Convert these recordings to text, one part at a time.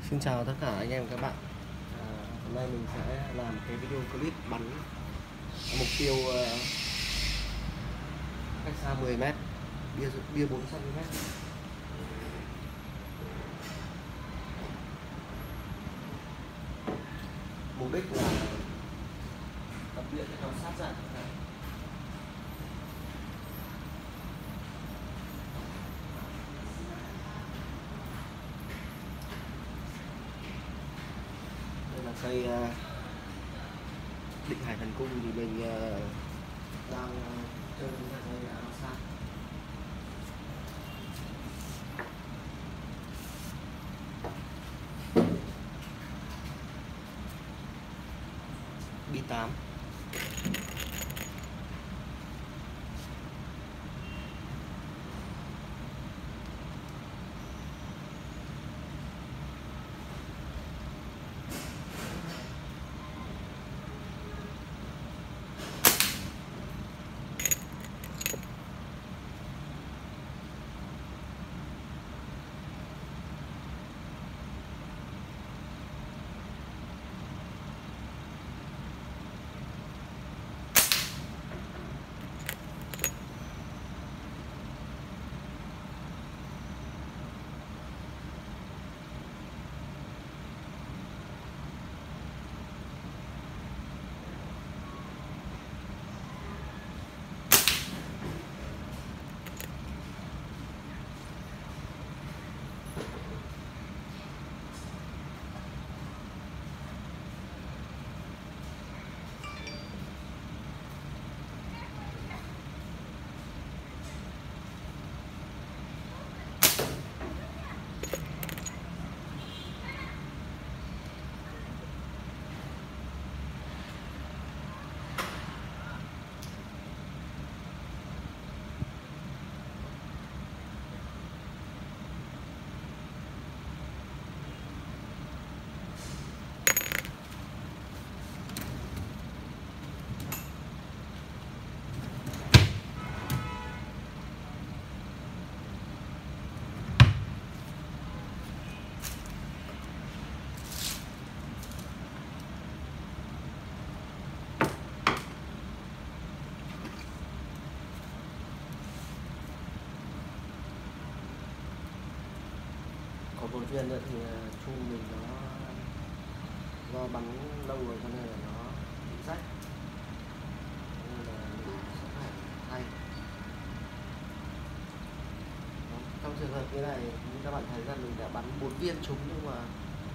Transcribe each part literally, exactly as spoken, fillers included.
Xin chào tất cả anh em các bạn. à, Hôm nay mình sẽ làm cái video clip bắn mục tiêu uh, cách xa mười mét, bia bia bốn xăng ti mét. Mục đích là tập luyện cho nó sát dạng. Đây là cây uh, định hải thần cung thì mình uh, đang uh, chơi cái cây áo sát. B tám. Có một viên nữa thì chu mình nó do bắn lâu rồi cho nên là nó bị rách, nên là mình sẽ phải thay. Trong trường hợp như này như các bạn thấy là mình đã bắn bốn viên trúng nhưng mà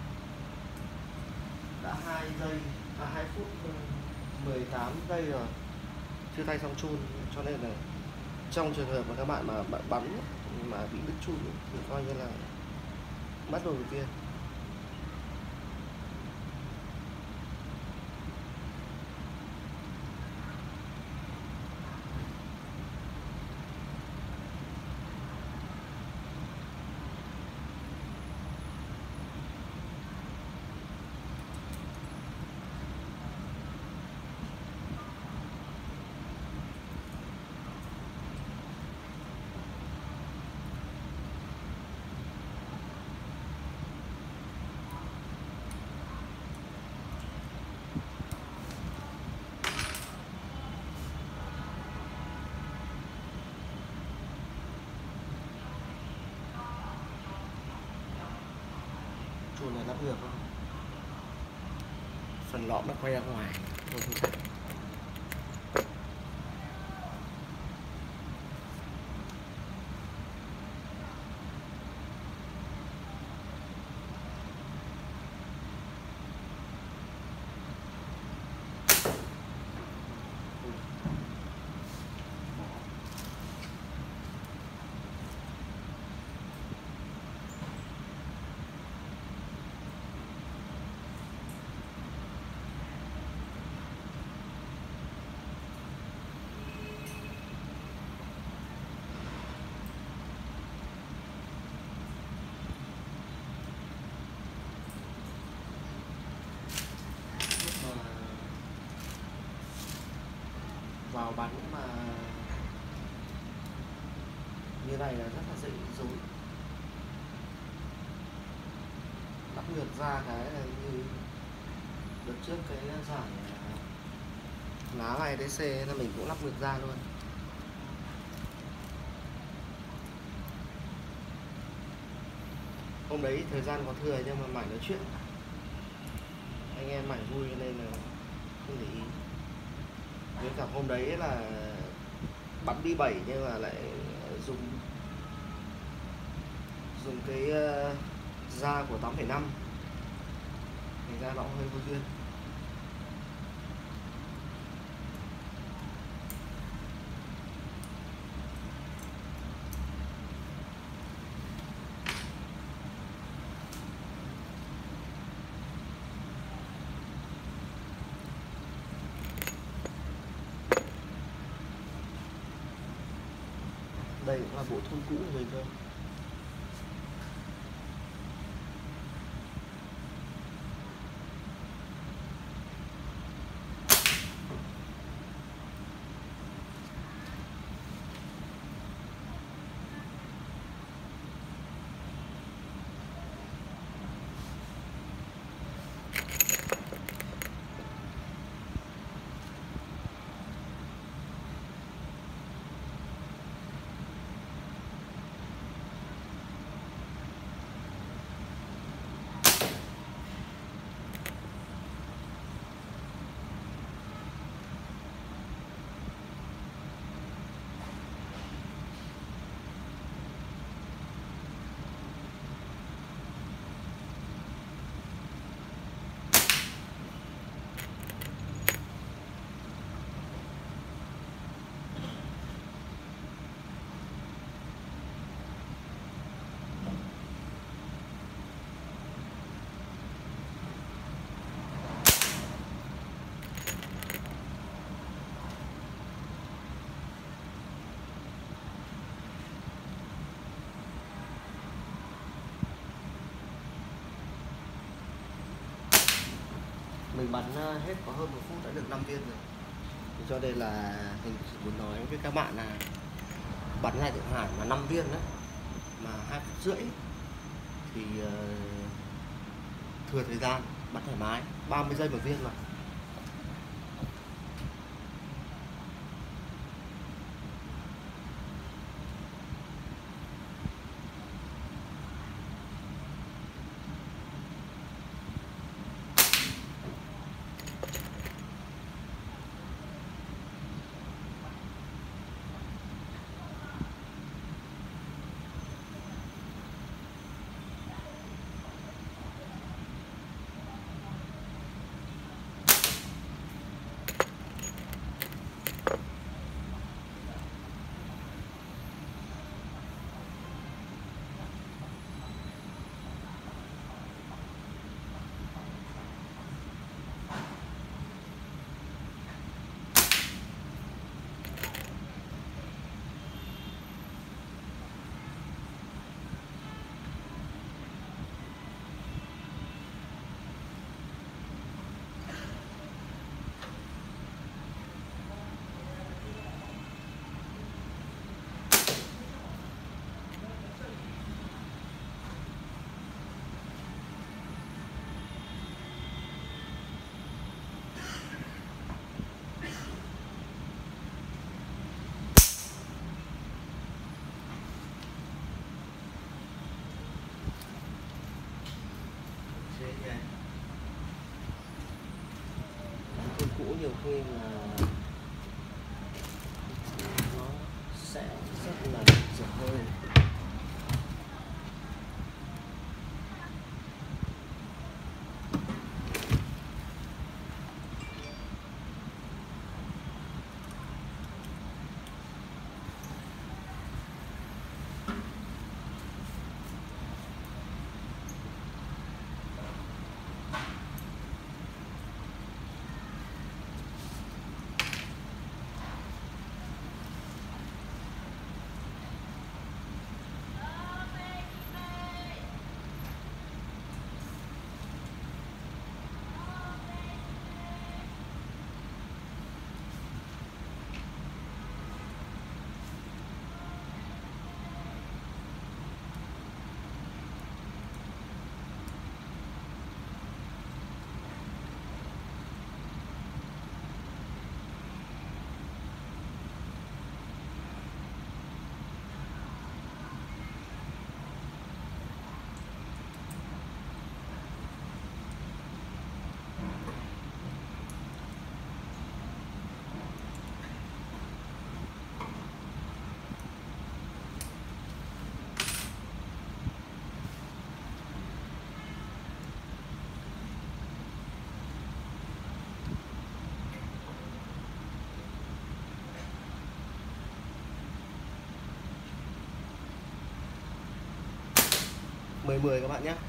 đã hai giây à hai phút mười tám giây rồi chưa thay xong chun, cho nên là trong trường hợp mà các bạn mà bạn bắn mà bị đứt chun thì coi như là mất rồi viên. Chuồn này lắp được không? Phần lõm nó quay ra ngoài. Vào bắn mà như này là rất là dễ bị rối. Đặt ngược ra cái là như đợt trước cái giải lá này đê xê là mình cũng lắp ngược ra luôn. Hôm đấy thời gian có thừa nhưng mà mải nói chuyện, anh em mải vui nên là không để ý. Với cả hôm đấy là bắn đi bảy nhưng mà lại dùng dùng cái uh, da của tám phẩy năm, thành ra nó cũng hơi vô duyên. Đây cũng là bộ thun cũ của mình thôi. Mình bắn hết có hơn một phút đã được năm viên rồi. Cho nên là mình muốn nói với các bạn là bắn lại Thượng Hải mà năm viên đấy mà hai phút rưỡi thì uh, thừa thời gian, bắn thoải mái, ba mươi giây một viên mà. Thun cũ nhiều khi là nó sẽ rất là dở hơi. mười mười các bạn nhé.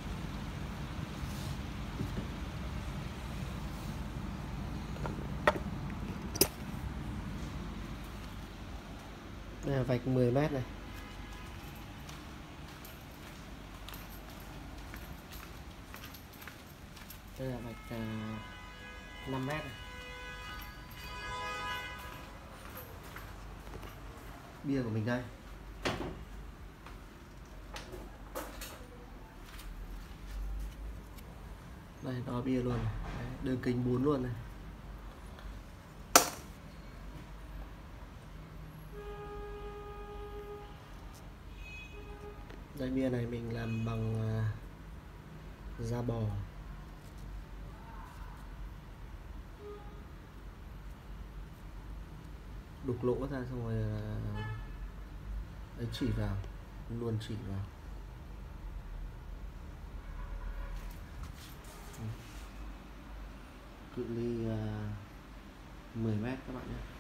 Đây là vạch mười mét này. Đây là vạch uh, năm mét này. Bia của mình đây. Đây đo bia luôn này. Đấy, đường kính bốn luôn này. Đây bia này mình làm bằng uh, da bò. Đục lỗ ra xong rồi uh, ấy chỉ vào, luôn chỉ vào. Cự ly uh, mười mét các bạn nhé.